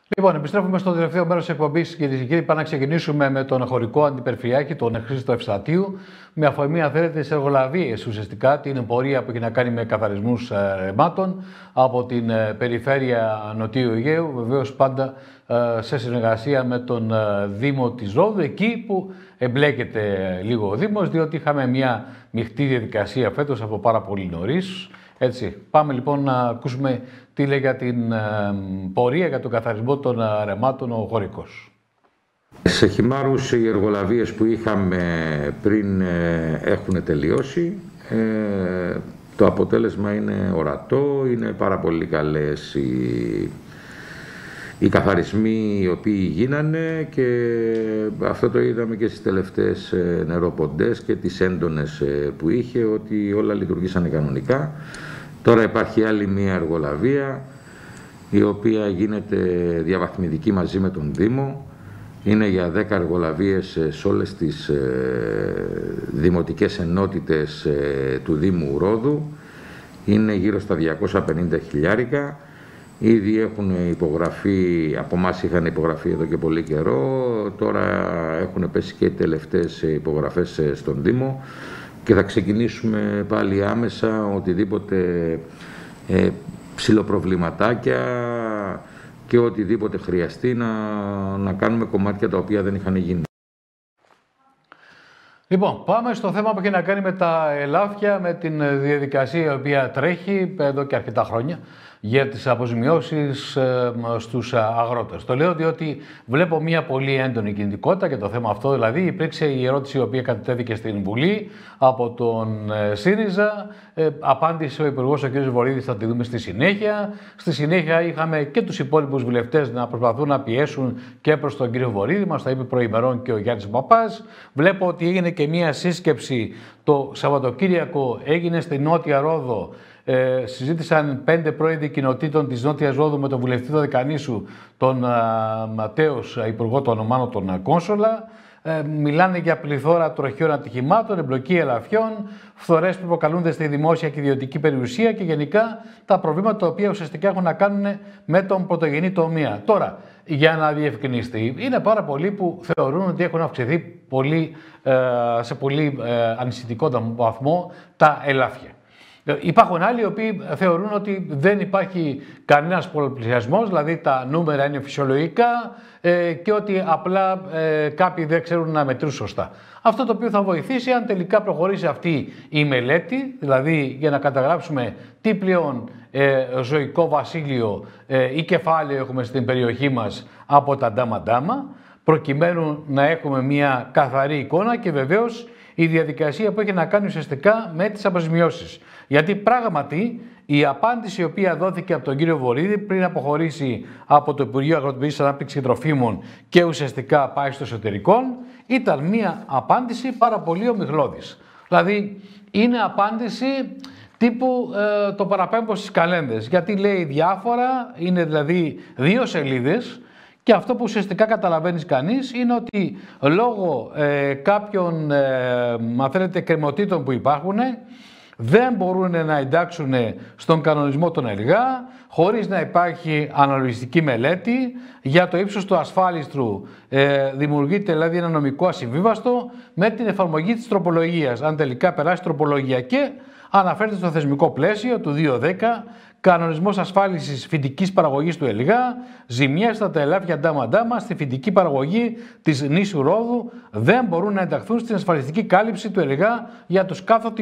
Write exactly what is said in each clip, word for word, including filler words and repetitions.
Λοιπόν, επιστρέφουμε στο τελευταίο μέρος της εκπομπής, κυρίες και κύριοι. Πάμε να ξεκινήσουμε με τον χωρικό αντιπεριφερειάρχη, τον Χρήστο Ευστρατείου, με αφορμή, αν θέλετε, τις εργολαβίες ουσιαστικά, την πορεία που έχει να κάνει με καθαρισμούς ρεμάτων από την περιφέρεια Νοτιού Αιγαίου, βεβαίως πάντα σε συνεργασία με τον Δήμο της Ρόδου, εκεί που εμπλέκεται λίγο ο Δήμος, διότι είχαμε μια μειχτή διαδικασία φέτος από πάρα πολύ νωρίς. Έτσι, πάμε λοιπόν να ακούσουμε τι λέει για την ε, πορεία για τον καθαρισμό των ε, ρεμάτων ο χωρικός. Σε χυμάρους οι εργολαβίες που είχαμε πριν ε, έχουν τελειώσει. Ε, το αποτέλεσμα είναι ορατό, είναι πάρα πολύ καλές οι, οι καθαρισμοί οι οποίοι γίνανε και αυτό το είδαμε και στις τελευταίες ε, νεροποντές και τις έντονες ε, που είχε, ότι όλα λειτουργήσανε κανονικά. Τώρα υπάρχει άλλη μία εργολαβία, η οποία γίνεται διαβαθμιδική μαζί με τον Δήμο. Είναι για δέκα εργολαβίες σε όλες τις ε, δημοτικές ενότητες ε, του Δήμου Ρόδου. Είναι γύρω στα διακόσια πενήντα χιλιάρικα. Ήδη έχουν υπογραφεί, από εμάς είχαν υπογραφεί εδώ και πολύ καιρό. Τώρα έχουν πέσει και οι τελευταίες υπογραφές στον Δήμο. Και θα ξεκινήσουμε πάλι άμεσα οτιδήποτε ε, ψιλοπροβληματάκια και οτιδήποτε χρειαστεί να, να κάνουμε κομμάτια τα οποία δεν είχαν γίνει. Λοιπόν, πάμε στο θέμα που έχει να κάνει με τα ελάφια, με την διαδικασία η οποία τρέχει εδώ και αρκετά χρόνια για τις αποζημιώσεις ε, στους αγρότες. Το λέω διότι βλέπω μια πολύ έντονη κινητικότητα για το θέμα αυτό. Δηλαδή υπήρξε η ερώτηση η οποία κατετέθηκε στην Βουλή από τον ε, ΣΥΡΙΖΑ. Ε, απάντησε ο Υπουργός ο κ. Βορίδης, θα τη δούμε στη συνέχεια. Στη συνέχεια είχαμε και τους υπόλοιπους βουλευτές να προσπαθούν να πιέσουν και προς τον κ. Βορίδη. Μας τα είπε προημερών και ο Γιάννης Παπάς. Βλέπω ότι έγινε και μια σύσκεψη το Σαββατοκύριακο, έγινε στη Νότια Ρόδο. Ε, συζήτησαν πέντε πρόεδροι κοινοτήτων της Νότιας Ρόδου με τον βουλευτή του Δεκανήσου, τον α, Ματέος, υπουργό του Ονομάνου, τον Κόνσολα. Ε, μιλάνε για πληθώρα τροχιών ατυχημάτων, εμπλοκή ελαφιών, φθορές που προκαλούνται στη δημόσια και ιδιωτική περιουσία και γενικά τα προβλήματα τα οποία ουσιαστικά έχουν να κάνουν με τον πρωτογενή τομέα. Τώρα, για να διευκρινιστεί, είναι πάρα πολλοί που θεωρούν ότι έχουν αυξηθεί πολύ, ε, σε πολύ ε, ανησυχητικό βαθμό τα ελάφια. Υπάρχουν άλλοι οι οποίοι θεωρούν ότι δεν υπάρχει κανένας πολλαπλησιασμός, δηλαδή τα νούμερα είναι φυσιολογικά ε, και ότι απλά ε, κάποιοι δεν ξέρουν να μετρούν σωστά. Αυτό το οποίο θα βοηθήσει αν τελικά προχωρήσει αυτή η μελέτη, δηλαδή για να καταγράψουμε τι πλέον ε, ζωικό βασίλειο ε, ή κεφάλαιο έχουμε στην περιοχή μας από τα ντάμα-ντάμα, προκειμένου να έχουμε μια καθαρή εικόνα και βεβαίως η διαδικασία που έχει να κάνει ουσιαστικά με τις αποζημιώσεις. Γιατί πράγματι η απάντηση η οποία δόθηκε από τον κύριο Βορίδη πριν αποχωρήσει από το Υπουργείο Αγροτικής Ανάπτυξης και Τροφίμων και ουσιαστικά πάει στο εσωτερικό, ήταν μια απάντηση πάρα πολύ ομιχλώδης. Δηλαδή είναι απάντηση τύπου ε, το παραπέμπω στις καλένδες, γιατί λέει διάφορα, είναι δηλαδή δύο σελίδες. Και αυτό που ουσιαστικά καταλαβαίνει κανείς είναι ότι λόγω ε, κάποιων ε, θέλετε, κρεμωτήτων που υπάρχουν δεν μπορούν να εντάξουν στον κανονισμό των ΕΛΓΑ χωρίς να υπάρχει αναλογιστική μελέτη για το ύψος του ασφάλιστρου. Ε, δημιουργείται δηλαδή ένα νομικό ασυμβίβαστο με την εφαρμογή της τροπολογίας, αν τελικά περάσει τροπολογία, και αναφέρεται στο θεσμικό πλαίσιο του δύο δέκα, κανονισμός ασφάλισης φυτικής παραγωγής του ΕΛΓΑ, ζημιές στα ελάφια ντάμα-ντάμα στη φυτική παραγωγή της νήσου Ρόδου δεν μπορούν να ενταχθούν στην ασφαλιστική κάλυψη του ΕΛΓΑ για τους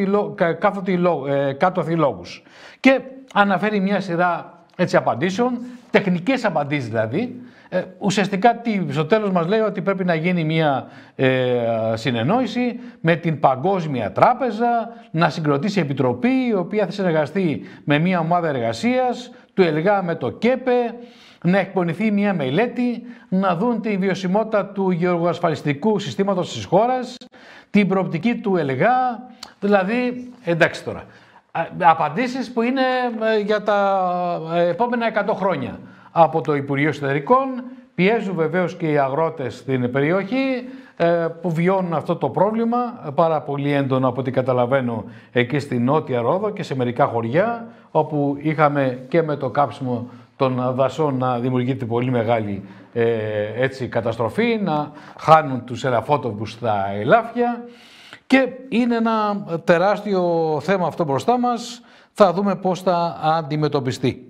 κάτωθι λόγους. Και αναφέρει μια σειρά έτσι απαντήσεων, τεχνικές απαντήσεις δηλαδή. Ε, ουσιαστικά τι, στο τέλος μας λέει ότι πρέπει να γίνει μια ε, συνεννόηση με την Παγκόσμια Τράπεζα, να συγκροτήσει επιτροπή η οποία θα συνεργαστεί με μια ομάδα εργασίας του ΕΛΓΑ με το ΚΕΠΕ, να εκπονηθεί μια μελέτη, να δουν τη βιωσιμότητα του γεωργοασφαλιστικού συστήματος της χώρας, την προοπτική του ΕΛΓΑ, δηλαδή εντάξει τώρα. Απαντήσεις που είναι για τα επόμενα εκατό χρόνια. Από το Υπουργείο Εσωτερικών πιέζουν βεβαίως και οι αγρότες στην περιοχή που βιώνουν αυτό το πρόβλημα πάρα πολύ έντονο από ό,τι καταλαβαίνω εκεί στη Νότια Ρόδο και σε μερικά χωριά, όπου είχαμε και με το κάψιμο των δασών να δημιουργείται πολύ μεγάλη ε, έτσι, καταστροφή, να χάνουν τους ελαφότοπους στα ελάφια και είναι ένα τεράστιο θέμα αυτό μπροστά μας. Θα δούμε πώς θα αντιμετωπιστεί.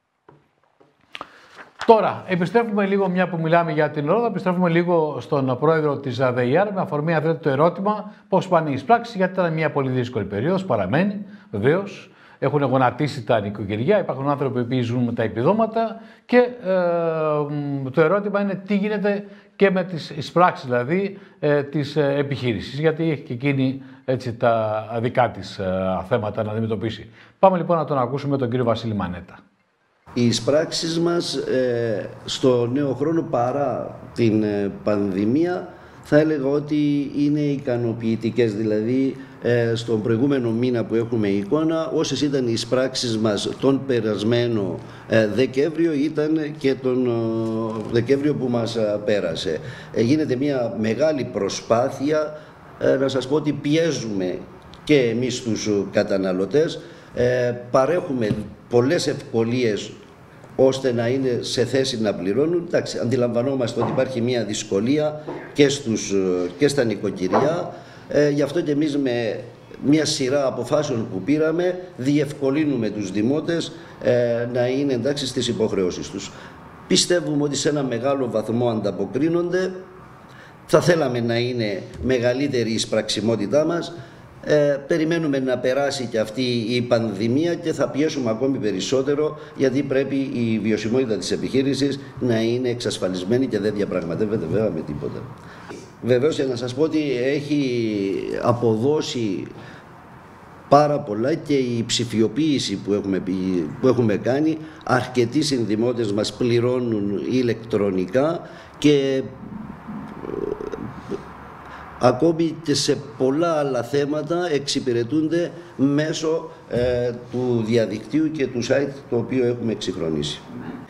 Τώρα, επιστρέφουμε λίγο, μια που μιλάμε για την Ρόδο, επιστρέφουμε λίγο στον πρόεδρο της ΔΕΙΑΡ με αφορμή αν το ερώτημα πώς πάνε οι εισπράξεις, γιατί ήταν μια πολύ δύσκολη περίοδος, παραμένει βεβαίως. Έχουν γονατίσει τα νοικοκυριά, υπάρχουν άνθρωποι που ζουν με τα επιδόματα και ε, το ερώτημα είναι τι γίνεται και με τις εισπράξεις δηλαδή ε, της ε, επιχείρησης, γιατί έχει και εκείνη έτσι, τα δικά της ε, θέματα να αντιμετωπίσει. Πάμε λοιπόν να τον ακούσουμε τον κύριο Βασίλη Μανέτα. Οι εισπράξεις μας ε, στο νέο χρόνο παρά την ε, πανδημία θα έλεγα ότι είναι ικανοποιητικές, δηλαδή ε, στον προηγούμενο μήνα που έχουμε εικόνα, όσες ήταν οι εισπράξεις μας τον περασμένο ε, Δεκέμβριο ήταν και τον ε, Δεκέμβριο που μας ε, πέρασε. Ε, γίνεται μια μεγάλη προσπάθεια, ε, να σας πω ότι πιέζουμε και εμείς τους καταναλωτές, ε, παρέχουμε πολλές ευκολίες ώστε να είναι σε θέση να πληρώνουν. Εντάξει, αντιλαμβανόμαστε ότι υπάρχει μια δυσκολία και, στους, και στα νοικοκυριά. Ε, γι' αυτό και εμείς με μια σειρά αποφάσεων που πήραμε διευκολύνουμε τους δημότες ε, να είναι εντάξει στις υποχρεώσεις τους. Πιστεύουμε ότι σε ένα μεγάλο βαθμό ανταποκρίνονται. Θα θέλαμε να είναι μεγαλύτερη η εισπραξιμότητά μας. Ε, περιμένουμε να περάσει και αυτή η πανδημία και θα πιέσουμε ακόμη περισσότερο, γιατί πρέπει η βιωσιμότητα της επιχείρησης να είναι εξασφαλισμένη και δεν διαπραγματεύεται βέβαια με τίποτα. Βεβαίως, για να σας πω ότι έχει αποδώσει πάρα πολλά και η ψηφιοποίηση που έχουμε, που έχουμε κάνει. Αρκετοί συνδημότες μας πληρώνουν ηλεκτρονικά και ακόμη και σε πολλά άλλα θέματα εξυπηρετούνται μέσω ε, του διαδικτύου και του site το οποίο έχουμε εξυγχρονίσει.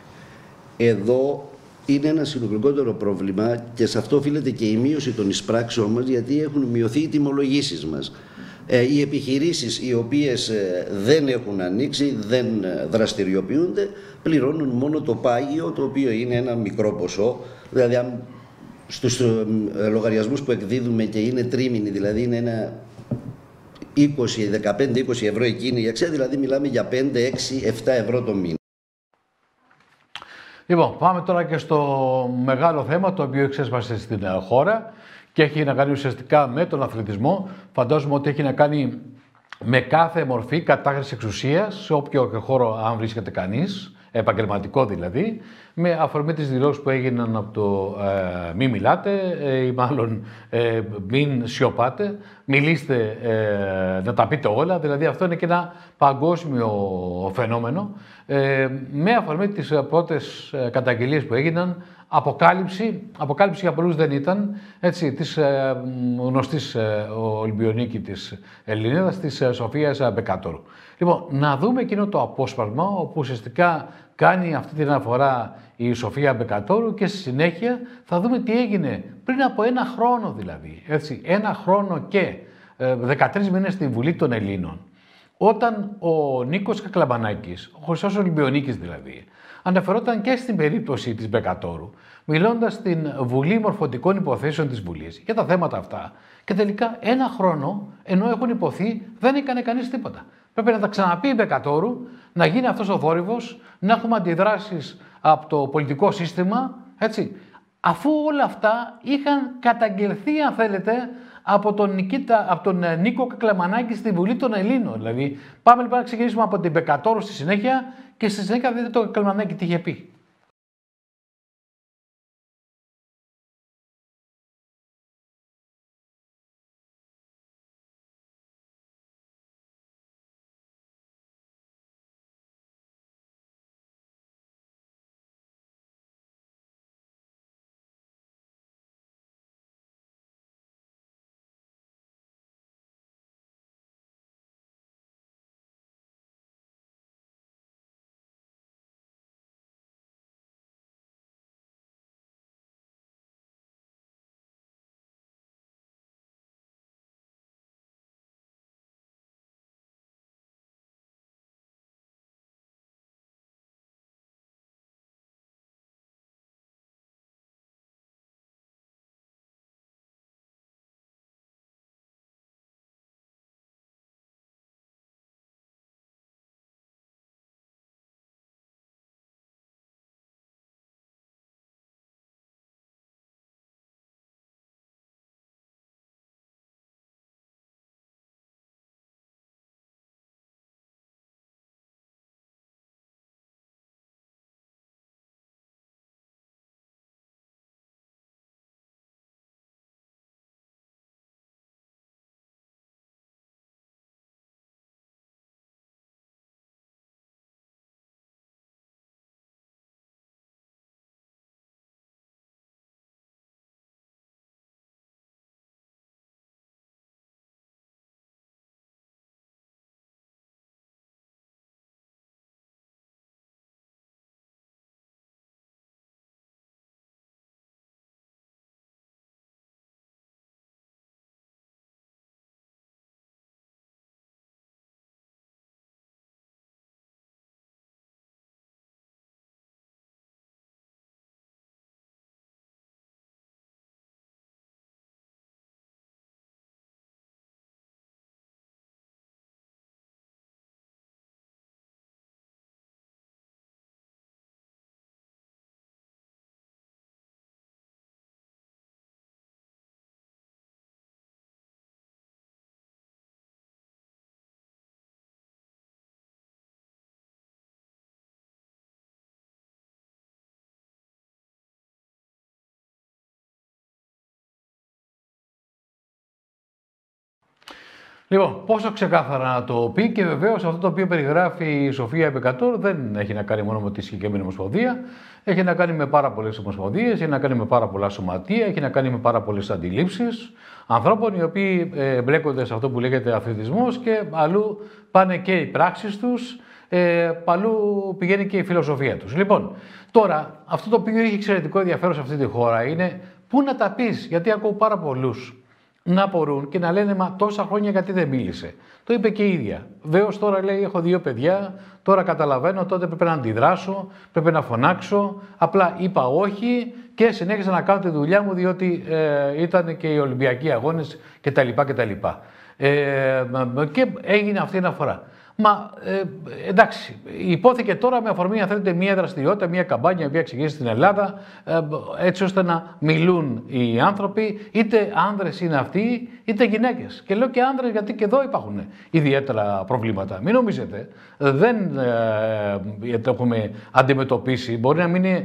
Εδώ είναι ένα συνολικότερο πρόβλημα και σε αυτό οφείλεται και η μείωση των εισπράξεων μας, γιατί έχουν μειωθεί οι τιμολογήσεις μας. Ε, οι επιχειρήσεις οι οποίες ε, δεν έχουν ανοίξει, δεν δραστηριοποιούνται, πληρώνουν μόνο το πάγιο, το οποίο είναι ένα μικρό ποσό. Δηλαδή, αν στους λογαριασμούς που εκδίδουμε και είναι τρίμηνοι, δηλαδή είναι ένα είκοσι, δεκαπέντε είκοσι ευρώ εκείνη η αξία, δηλαδή μιλάμε για πέντε, έξι, επτά ευρώ το μήνα. Λοιπόν, πάμε τώρα και στο μεγάλο θέμα το οποίο εξέσπασε στην χώρα και έχει να κάνει ουσιαστικά με τον αθλητισμό. Φαντάζομαι ότι έχει να κάνει με κάθε μορφή κατάχρηση εξουσίας, σε όποιο χώρο αν βρίσκεται κανείς, επαγγελματικό δηλαδή, με αφορμή τις δηλώσεις που έγιναν από το ε, μη μιλάτε ε, ή μάλλον ε, μην σιωπάτε, μιλήστε ε, να τα πείτε όλα, δηλαδή αυτό είναι και ένα παγκόσμιο φαινόμενο, ε, με αφορμή τις πρώτες καταγγελίες που έγιναν, αποκάλυψη, αποκάλυψη για πολλούς δεν ήταν, έτσι, της ε, γνωστής ε, Ολυμπιονίκη της Ελληνίδας, της ε, Σοφίας Μπεκατόρου. Λοιπόν, να δούμε εκείνο το απόσπασμα όπου ουσιαστικά κάνει αυτή την αναφορά η Σοφία Μπεκατόρου και στη συνέχεια θα δούμε τι έγινε πριν από ένα χρόνο δηλαδή, έτσι, ένα χρόνο και ε, δεκατρείς μήνες στην Βουλή των Ελλήνων, όταν ο Νίκος Κακλαμανάκης, ο Χρυσός Ολυμπιονίκης δηλαδή, αναφερόταν και στην περίπτωση της Μπεκατόρου, μιλώντας στην Βουλή Μορφωτικών Υποθέσεων της Βουλής για τα θέματα αυτά. Και τελικά ένα χρόνο, ενώ έχουν υποθεί, δεν έκανε κανείς τίποτα. Πρέπει να τα ξαναπεί η Μπεκατόρου, να γίνει αυτός ο θόρυβος, να έχουμε αντιδράσεις από το πολιτικό σύστημα, έτσι. Αφού όλα αυτά είχαν καταγγελθεί, αν θέλετε, από τον, Νικήτα, από τον Νίκο Κακλαμανάκη στη Βουλή των Ελλήνων. Δηλαδή, πάμε λοιπόν να ξεκινήσουμε από την Μπεκατόρου στη συνέχεια και στη συνέχεια δείτε το Κακλαμανάκη τι είχε πει. Λοιπόν, πόσο ξεκάθαρα να το πει, και βεβαίως αυτό το οποίο περιγράφει η Σοφία Επικατόρ δεν έχει να κάνει μόνο με τη συγκεκριμένη ομοσπονδία. Έχει να κάνει με πάρα πολλές ομοσπονδίες, έχει να κάνει με πάρα πολλά σωματεία, έχει να κάνει με πάρα πολλές αντιλήψεις ανθρώπων οι οποίοι ε, μπλέκονται σε αυτό που λέγεται αθλητισμός, και αλλού πάνε και οι πράξεις τους, ε, αλλού πηγαίνει και η φιλοσοφία τους. Λοιπόν, τώρα αυτό το οποίο έχει εξαιρετικό ενδιαφέρον σε αυτή τη χώρα είναι πού να τα πεις, γιατί ακούω πάρα πολλούς να μπορούν και να λένε «Μα τόσα χρόνια γιατί δεν μίλησε». Το είπε και η ίδια. Βέβαιως τώρα λέει «Έχω δύο παιδιά, τώρα καταλαβαίνω, τότε πρέπει να αντιδράσω, πρέπει να φωνάξω». Απλά είπα όχι και συνέχισα να κάνω τη δουλειά μου, διότι ε, ήταν και οι Ολυμπιακοί Αγώνες κτλ. κτλ. Ε, και έγινε αυτή η αναφορά. Μα ε, εντάξει, υπόθηκε τώρα με αφορμή, αν θέλετε, μια δραστηριότητα, μια καμπάνια η οποία εξηγήσει στην Ελλάδα, ε, έτσι ώστε να μιλούν οι άνθρωποι, είτε άνδρες είναι αυτοί, είτε γυναίκες. Και λέω και άνδρες, γιατί και εδώ υπάρχουν ιδιαίτερα προβλήματα. Μην νομίζετε, δεν ε, το έχουμε αντιμετωπίσει. Μπορεί να μην είναι ε,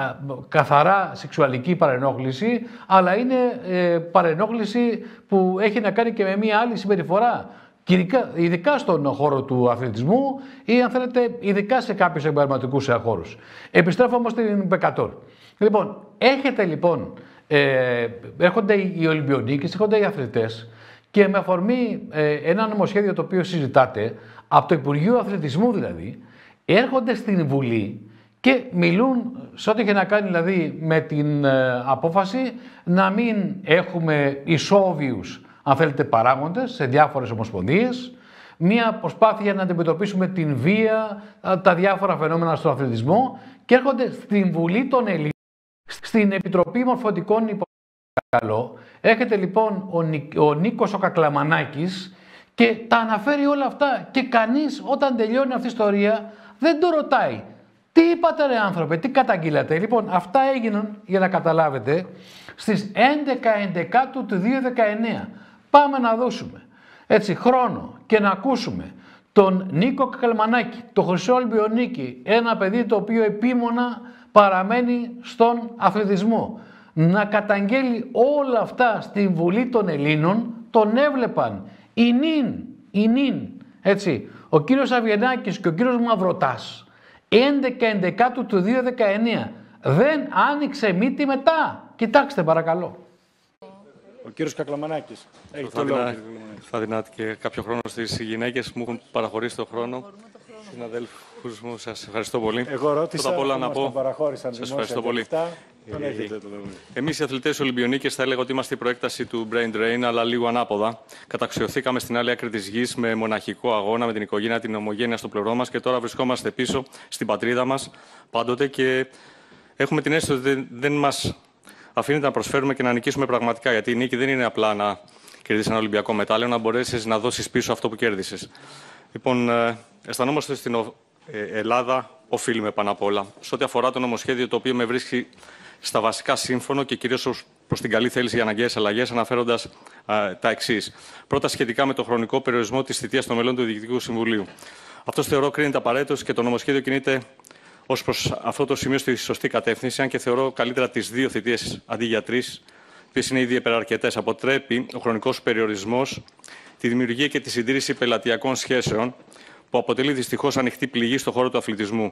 καθαρά σεξουαλική παρενόχληση, αλλά είναι ε, παρενόχληση που έχει να κάνει και με μια άλλη συμπεριφορά. Ειδικά στον χώρο του αθλητισμού ή, αν θέλετε, ειδικά σε κάποιους επαγγελματικούς χώρους. Επιστρέφω όμως στην Πεκατόρ. Λοιπόν, έχετε λοιπόν, ε, έρχονται οι Ολυμπιονίκες, έρχονται οι αθλητές, και με αφορμή ε, ένα νομοσχέδιο το οποίο συζητάτε, από το Υπουργείο Αθλητισμού δηλαδή, έρχονται στην Βουλή και μιλούν σε ό,τι έχει να κάνει δηλαδή με την ε, απόφαση να μην έχουμε ισόβιους, αν θέλετε, παράγοντες σε διάφορες ομοσπονδίες, μία προσπάθεια να αντιμετωπίσουμε την βία, τα διάφορα φαινόμενα στον αθλητισμό, και έρχονται στην Βουλή των Ελλήνων, στην Επιτροπή Μορφωτικών Υποθέσεων. Έχετε λοιπόν ο, Νι, ο Νίκος ο Κακλαμανάκης και τα αναφέρει όλα αυτά, και κανείς όταν τελειώνει αυτή η ιστορία δεν το ρωτάει. Τι είπατε ρε άνθρωπε, τι καταγγείλατε? Λοιπόν, αυτά έγιναν, για να καταλάβετε, στις έντεκα Ενδεκάτου του δύο χιλιάδες δεκαεννέα. Πάμε να δώσουμε έτσι χρόνο και να ακούσουμε τον Νίκο Κακλαμανάκη, το Χρυσό Ολυμπιονίκη, ένα παιδί το οποίο επίμονα παραμένει στον αθλητισμό, να καταγγέλει όλα αυτά στην Βουλή των Ελλήνων. Τον έβλεπαν η νυν, η νυν, έτσι, ο κύριος Αβιενάκης και ο κύριος Μαυροτάς, έντεκα Ενδεκάτου του δύο χιλιάδες δεκαεννέα. Δεν άνοιξε μύτη μετά. Κοιτάξτε παρακαλώ. Ο κύριος Κακλαμανάκης. Έχει θα, δυνά, θα δυνάτη και κάποιο χρόνο στις γυναίκες που μου έχουν παραχωρήσει τον χρόνο. Συναδέλφους μου, σας ευχαριστώ πολύ. Εγώ ρώτησα, πρώτα απ' όλα να πω, παραχώρησαν σας ευχαριστώ πολύ. Ε, Εμείς οι αθλητές Ολυμπιονίκες θα έλεγα ότι είμαστε η προέκταση του brain drain, αλλά λίγο ανάποδα. Καταξιωθήκαμε στην άλλη άκρη της γης με μοναχικό αγώνα, με την οικογένεια, την ομογένεια στο πλευρό μας, και τώρα βρισκόμαστε πίσω στην πατρίδα μας πάντοτε, και έχουμε την αίσθηση ότι δεν, δεν μας αφήνεται να προσφέρουμε και να νικήσουμε πραγματικά. Γιατί η νίκη δεν είναι απλά να κερδίσεις ένα Ολυμπιακό μετάλλιο, να μπορέσεις να δώσεις πίσω αυτό που κέρδισες. Λοιπόν, ε, αισθανόμαστε ότι στην ε, Ελλάδα οφείλουμε πάνω απ' όλα. Σε ό,τι αφορά το νομοσχέδιο το οποίο με βρίσκει στα βασικά σύμφωνο και κυρίως προς την καλή θέληση για αναγκαίες αλλαγές, αναφέροντας α, τα εξής. Πρώτα, σχετικά με το χρονικό περιορισμό της θητείας των μελών του Διοικητικού Συμβουλίου. Αυτό θεωρώ κρίνεται απαραίτητος και το νομοσχέδιο κινείται ως προς αυτό το σημείο στη σωστή κατεύθυνση, αν και θεωρώ καλύτερα τις δύο θητείες αντί για τρεις, οι οποίες είναι ήδη υπεραρκετές. Αποτρέπει ο χρονικός περιορισμός τη δημιουργία και τη συντήρηση πελατειακών σχέσεων, που αποτελεί δυστυχώς ανοιχτή πληγή στον χώρο του αθλητισμού.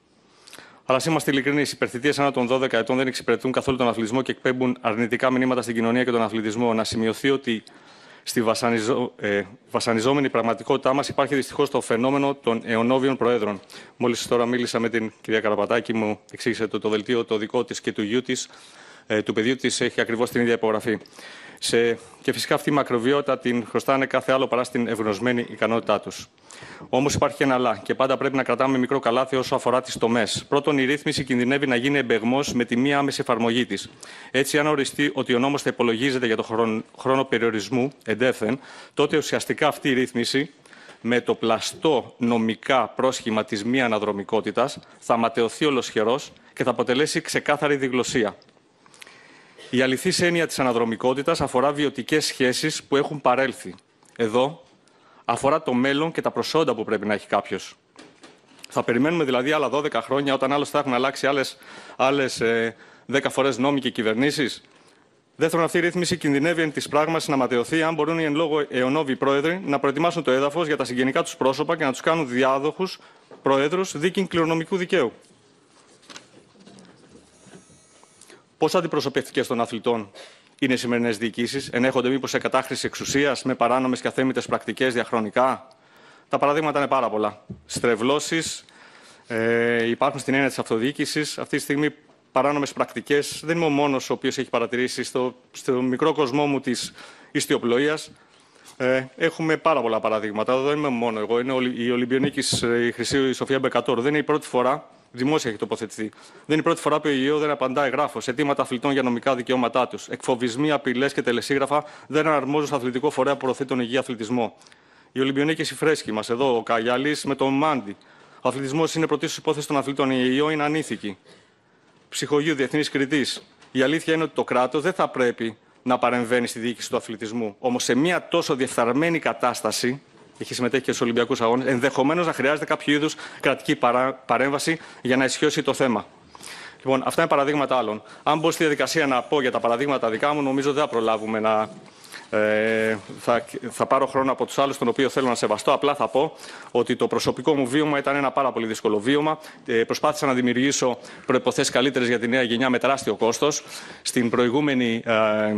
Αλλά ας είμαστε ειλικρινείς, οι υπερθητείες άνω των δώδεκα ετών δεν εξυπηρετούν καθόλου τον αθλητισμό και εκπέμπουν αρνητικά μηνύματα στην κοινωνία και τον αθλητισμό. Να σημειωθεί ότι στη βασανιζο... ε, βασανιζόμενη πραγματικότητά μας υπάρχει δυστυχώς το φαινόμενο των αιωνόβιων προέδρων. Μόλις τώρα μίλησα με την κυρία Καραπατάκη, μου εξήγησε ότι το, το δελτίο το δικό της και του γιού της, ε, του παιδιού της, έχει ακριβώς την ίδια υπογραφή. Σε... Και φυσικά αυτή η μακροβιότητα την χρωστάνε κάθε άλλο παρά στην ευγνωσμένη ικανότητά τους. Όμως υπάρχει και ένα αλλά, και πάντα πρέπει να κρατάμε μικρό καλάθι όσο αφορά τις τομές. Πρώτον, η ρύθμιση κινδυνεύει να γίνει εμπεγμός με τη μία άμεση εφαρμογή της. Έτσι, αν οριστεί ότι ο νόμος θα υπολογίζεται για το χρόνο, χρόνο περιορισμού εντεύθεν, τότε ουσιαστικά αυτή η ρύθμιση, με το πλαστό νομικά πρόσχημα της μη αναδρομικότητας, θα ματαιωθεί ολοσχερός και θα αποτελέσει ξεκάθαρη διγλωσία. Η αληθής έννοια της αναδρομικότητας αφορά βιωτικές σχέσεις που έχουν παρέλθει. Εδώ αφορά το μέλλον και τα προσόντα που πρέπει να έχει κάποιος. Θα περιμένουμε δηλαδή άλλα δώδεκα χρόνια, όταν άλλως θα έχουν αλλάξει άλλες, άλλες ε, δέκα φορές νόμοι και κυβερνήσεις. Δεύτερον, αυτή η ρύθμιση κινδυνεύει εν της πράγμασης να ματαιωθεί αν μπορούν οι εν λόγω αιωνόβοι πρόεδροι να προετοιμάσουν το έδαφος για τα συγγενικά τους πρόσωπα και να τους κάνουν διάδοχους προέδρους δίκην κληρονομικού δικαίου. Πόσο αντιπροσωπευτικές των αθλητών είναι οι σημερινές διοικήσεις, ενέχονται μήπως σε κατάχρηση εξουσίας με παράνομες και αθέμητες πρακτικές διαχρονικά? Τα παραδείγματα είναι πάρα πολλά. Στρεβλώσεις ε, υπάρχουν στην έννοια της αυτοδιοίκησης. Αυτή τη στιγμή παράνομες πρακτικές δεν είμαι ο μόνος ο οποίος έχει παρατηρήσει στο, στο μικρό κοσμό μου της ιστιοπλοείας. Ε, έχουμε πάρα πολλά παραδείγματα. Δεν είμαι μόνο εγώ. Είναι η Ολυμπιονίκης η Χρυσή η Σοφία Μπεκατόρ. Δεν είναι η πρώτη φορά. Δημόσια έχει τοποθετηθεί. Δεν είναι η πρώτη φορά που η ΙΕΟ δεν απαντά εγγράφος. Αιτήματα αθλητών για νομικά δικαιώματά τους. Εκφοβισμοί, απειλές και τελεσίγραφα δεν αναρμόζουν στο αθλητικό φορέα που προωθεί τον υγιή αθλητισμό. Η Ολυμπιονίκης η Φρέσκη μας εδώ, ο Καγιάλης με τον Μάντι. Ο αθλητισμός είναι πρωτίστως υπόθεση των αθλητών. Η ΙΕΟ είναι ανήθικη. Ψυχογείου, διεθνής κριτής. Η αλήθεια είναι ότι το κράτος δεν θα πρέπει να παρεμβαίνει στη διοίκηση του αθλητισμού. Όμως σε μια τόσο διεφθαρμένη κατάσταση, έχει συμμετέχει και στους Ολυμπιακούς Αγώνες, ενδεχομένως να χρειάζεται κάποιο είδους κρατική παρά, παρέμβαση για να ισχυώσει το θέμα. Λοιπόν, αυτά είναι παραδείγματα άλλων. Αν μπω στη διαδικασία να πω για τα παραδείγματα δικά μου, νομίζω δεν θα προλάβουμε να. Ε, θα, θα πάρω χρόνο από τους άλλους, τον οποίο θέλω να σεβαστώ. Απλά θα πω ότι το προσωπικό μου βίωμα ήταν ένα πάρα πολύ δύσκολο βίωμα. Ε, προσπάθησα να δημιουργήσω προϋποθέσεις καλύτερες για τη νέα γενιά με τεράστιο κόστος. Στην προηγούμενη ε,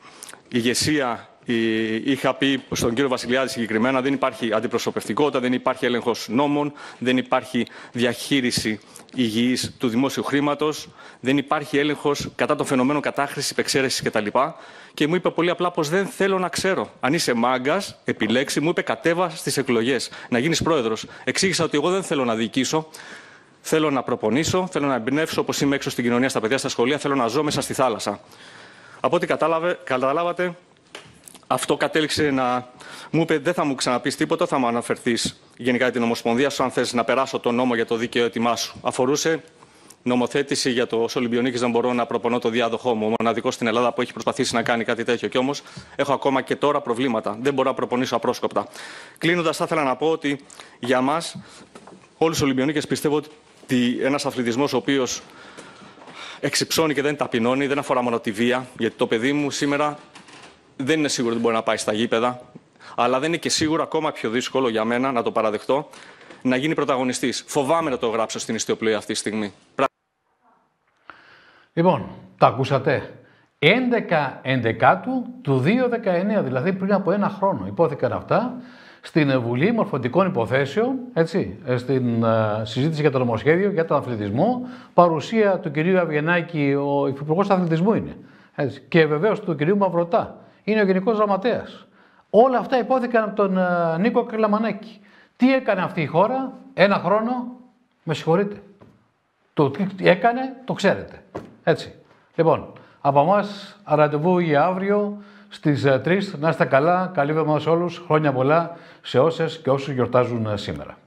ηγεσία είχα πει στον κύριο Βασιλιάδη συγκεκριμένα: δεν υπάρχει αντιπροσωπευτικότητα, δεν υπάρχει έλεγχος νόμων, δεν υπάρχει διαχείριση υγιής του δημόσιου χρήματος, δεν υπάρχει έλεγχος κατά των φαινομένων κατάχρησης, υπεξαίρεσης κτλ. Και μου είπε πολύ απλά πως δεν θέλω να ξέρω. Αν είσαι μάγκας, επιλέξει, μου είπε κατέβα στις εκλογές, να γίνεις πρόεδρος. Εξήγησα ότι εγώ δεν θέλω να διοικήσω. Θέλω να προπονήσω, θέλω να εμπνεύσω όπως είμαι έξω στην κοινωνία, στα παιδιά, στα σχολεία, θέλω να ζω μέσα στη θάλασσα. Από ό,τι καταλάβατε, αυτό κατέληξε να μου είπε: δεν θα μου ξαναπείς τίποτα, θα μου αναφερθείς γενικά για την Ομοσπονδία σου, αν θες να περάσω τον νόμο για το δίκαιο έτοιμά σου. Αφορούσε νομοθέτηση για το Ολυμπιονίκης να μπορώ να προπονώ το διάδοχό μου. Ο μοναδικός στην Ελλάδα που έχει προσπαθήσει να κάνει κάτι τέτοιο. Και όμως έχω ακόμα και τώρα προβλήματα. Δεν μπορώ να προπονήσω απρόσκοπτα. Κλείνοντας, θα ήθελα να πω ότι για μας, όλους τους Ολυμπιονίκες, πιστεύω ότι ένας αθλητισμός ο οποίος εξυψώνει και δεν ταπεινώνει, δεν αφορά μόνο τη βία, γιατί το παιδί μου σήμερα δεν είναι σίγουρο ότι μπορεί να πάει στα γήπεδα, αλλά δεν είναι και σίγουρο, ακόμα πιο δύσκολο για μένα να το παραδεχτώ, να γίνει πρωταγωνιστής. Φοβάμαι να το γράψω στην ιστιοπλοεία αυτή τη στιγμή. Λοιπόν, τα ακούσατε. έντεκα Ενδεκάτου του δύο χιλιάδες δεκαεννέα, δηλαδή πριν από ένα χρόνο, υπόθηκαν αυτά στην Βουλή Μορφωτικών Υποθέσεων, έτσι, στην uh, συζήτηση για το νομοσχέδιο για τον αθλητισμό, παρουσία του κυρίου Αβγενάκη, ο υφυπουργός αθλητισμού είναι, έτσι, και βεβαίως του κυρίου Μαυρωτά, είναι ο Γενικός Γραμματέας. Όλα αυτά υπόθηκαν από τον uh, Νίκο Κακλαμανάκη. Τι έκανε αυτή η χώρα ένα χρόνο, με συγχωρείτε. Το τι έκανε, το ξέρετε. Έτσι. Λοιπόν, από εμάς ραντεβού για αύριο στις τρεις. Να είστε καλά, καλή εβδομάδα σε όλους, χρόνια πολλά σε όσες και όσους γιορτάζουν σήμερα.